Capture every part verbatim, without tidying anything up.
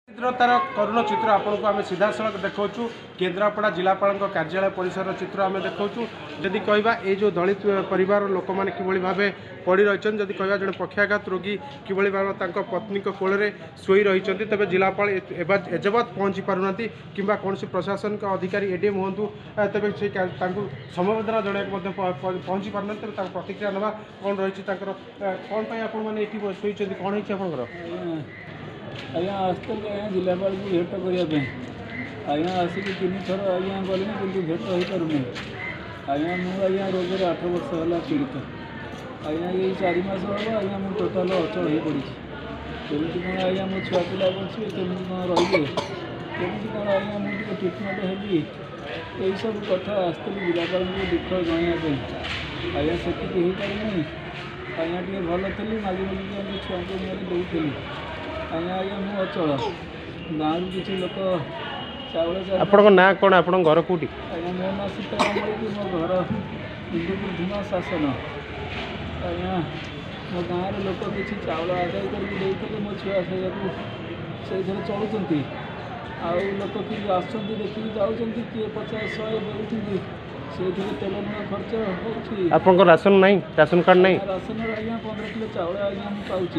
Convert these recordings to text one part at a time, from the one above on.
तार करुण चित्र आपको आम सीधा सड़क देखा केन्द्रापड़ा जिलापाल कार्यालय परिसर चित्र आम देखा जदि कहवा ये जो दलित परिवार लोक मैंने कि भाव पड़ रही जदि कहवा जड़े पक्षाघात रोगी कि भाव पत्नी कोल शोई रही तेज जिलापाल एजबात पहुँची पारना कि कौन प्रशासन अधिकारी एडीएम हूँ तेज से समवेदना जन पहुँची पारना तेज प्रतिक्रिया ना कौन रही कौन आपने शोई कौन है आज्ञा आसतल आज्ञा जिलापाल को भेट करने आज्ञा आसिक तीन थर आज्ञा गली कि भेट हो पारना आज्ञा मुझे रोग आठ वर्ष है पीड़ित आज्ञा ये चार मस हम आज्ञा मुझे टोटाल अचल हो पड़ी केमी कौन आज्ञा मो छुआ पिला बचे केमी कौन रही केमी कौन आज्ञा मुझे ट्रिटमेंट हेबी यही सब कथा आसतल जिलापाल को दुख जनवाई आज्ञा से हो पारना आज्ञा टे भल थी मागे मागे छुआ को दूसरी आज्ञा आज्ञा मु अचल गाँव किसी लोक चावल आपन ना कौन आप घर कौटी आज्ञा मो ना सीताराम कि मो घर हिंदुपुर धूमा शासन आज्ञा मो गाँव लोक किसी चावल आदाय करते मो छुआ से चलुँच आउ लोक कि आसुँच देखिए जाऊँ किए पचास शहे देती से तेल लुण खर्च हो आपन राशन नहीं राशन कार्ड नहीं राशन आज्ञा पंद्रह किलो चावल आज्ञा मु पाऊँ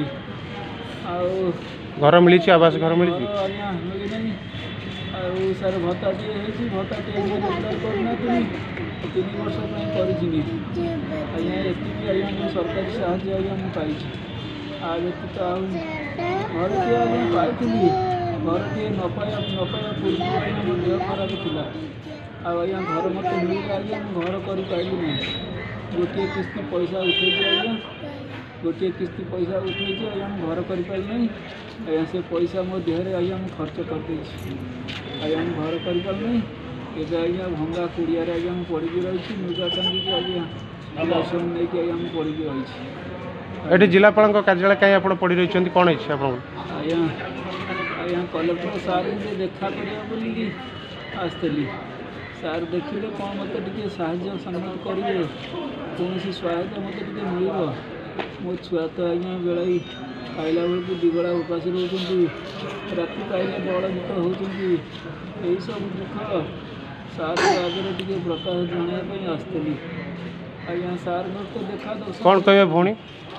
आउ घर मिली आवास घर मिली आज्ञा मिलना आउ सार भत्ता टे भत्ता टे रेगुलर करना तीन वर्ष कर आज्ञा ये आज्ञा मुझे सरकारी साहय आज्ञा मुझे पाई आ व्यतीत आ घर टे आज्ञा पाई घर टे न पाया न पाया पूर्व मो देह खराब था आज्ञा घर मत मिले आज्ञा घर कर पाइली ना गोटे किस्ती पैसा उठे आज्ञा गोटे किस्ती पैसा उठे आज्ञा घर कर पाइना आज्ञा से पैसा मो देहरे आज्ञा मुझे खर्च करदे आज्ञा घर कर पारना एवं आज्ञा भंगा कुड़िया आज्ञा मुझे पड़ी रही नुगा टांगिक आज्ञा राशन नहीं कि आज्ञा मुझे पड़ी रही ये जिलापाल कार्यालय कहीं आप पड़ रही कौन है आज्ञा आज्ञा कलेक्टर सार मुझे देखा करी आसती सार देखिले कौन मत टे साहय सम्मान करेंगे कौन सहायता मत टे मिल मो छुआ तो आज्ञा बेलाई खाइला बेलू दिगड़ा उपास रोच राति पाइले बड़ मोट होती यही सब दुख सार आगे टे प्रकाश जनवाई आसती आज्ञा सार तो देखा दो कौन कहे भौणी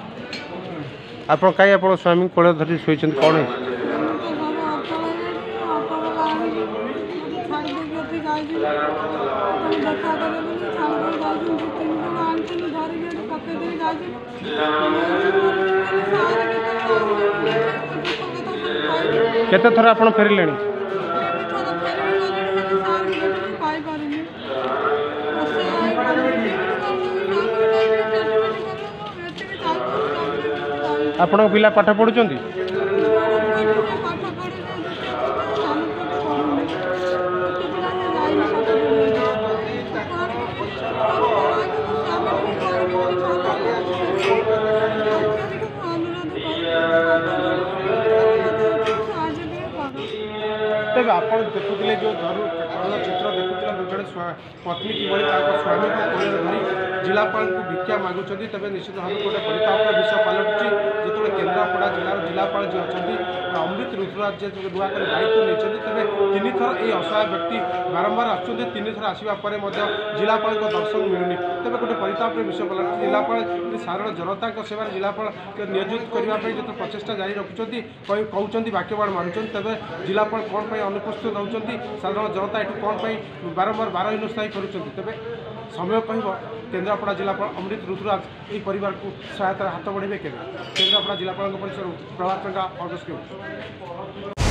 आप कहीं आप स्वामी कोल धरी शोई कौन है केते थर आप फेरले आपण पिला पाठ पढ़ुंट तेज आप देखुले जो करुण चित्र देखुले जड़े पत्नी कि स्वामी को कोल धरी जिलापाल को भिक्षा मागुंट तेज निश्चित भाव गोटे परितापर विषय पलटुची जो केन्द्रापड़ा जिलार जिलापाल जी अच्छा अमृत ऋतुराज नुआ कर दायित्व नहीं तेज तीन थर ये असहाय व्यक्ति बारंबार आसुँच तीन थर आसवापर जिलापाल दर्शन मिलूनी तेज गोटे परितापर विषय पलटुची जिलापाल साधारण जनता सेवा जिलापाल नियोजित करने जो प्रचेषा जारी रखुंट कहते वाक्यबाण मानुंट तेज जिलापाल कौन अनुपस्थित होती साधारण जनता ये कौन बारंबार बार हिनस्थायी करें समय कह केन्द्रापड़ा जिलापाल अमृत ऋतुराज यही परिवार को सहायता हाथ बढ़े केन्द्रापड़ा जिलापाल परिसर प्रभात चंदा अर्गस के।